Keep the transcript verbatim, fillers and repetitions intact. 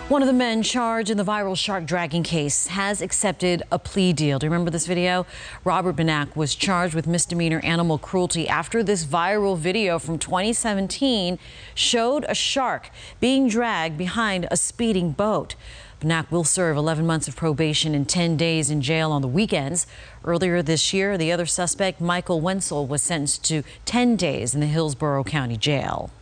One of the men charged in the viral shark dragging case has accepted a plea deal. Do you remember this video? Robert Benak was charged with misdemeanor animal cruelty after this viral video from twenty seventeen showed a shark being dragged behind a speeding boat. Benak will serve eleven months of probation and ten days in jail on the weekends. Earlier this year, the other suspect, Michael Wenzel, was sentenced to ten days in the Hillsborough County Jail.